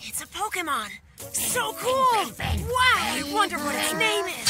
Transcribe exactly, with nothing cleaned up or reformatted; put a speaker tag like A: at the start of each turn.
A: It's a Pokemon. So cool! Wow, I wonder what its name is.